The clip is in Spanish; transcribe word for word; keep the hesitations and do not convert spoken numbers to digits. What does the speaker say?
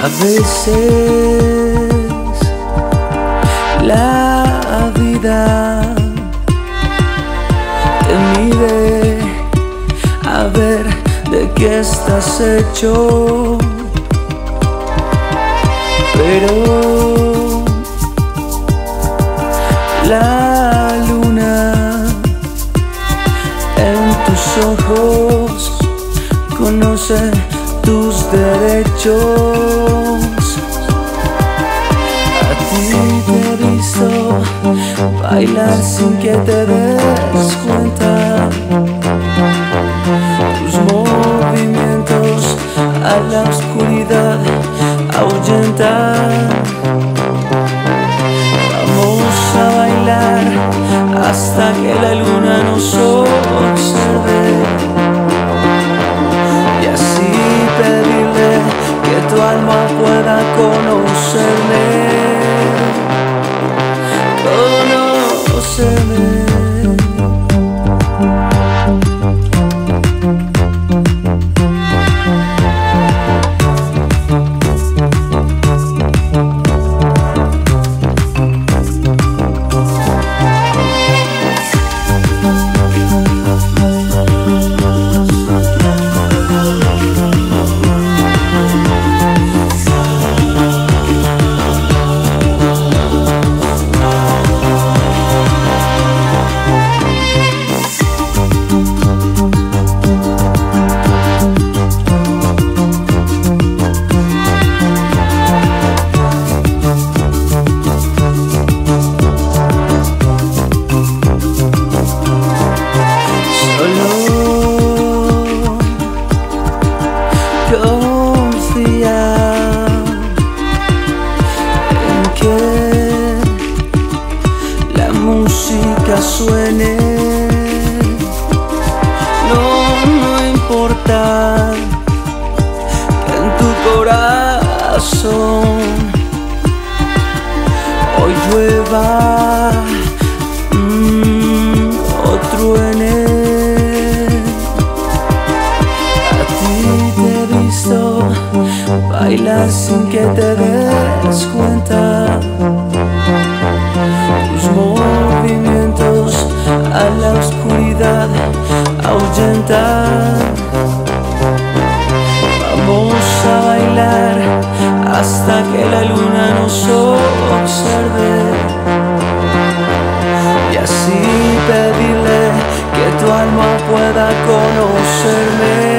A veces la vida te mide a ver de qué estás hecho, pero la luna en tus ojos conoce tus derechos. A ti te he visto bailar sin que te des cuenta. Tus movimientos a la oscuridad ahuyentan. Vamos a bailar hasta que la luna nos observe, y así pedirle que tu alma pueda conocerme, conocerme. Confía en que la música suene. No, no importa que en tu corazón hoy llueva mmm, o truene. Bailar sin que te des cuenta. Tus movimientos a la oscuridad ahuyentan. Vamos a bailar hasta que la luna nos observe, y así pedirle que tu alma pueda conocerme.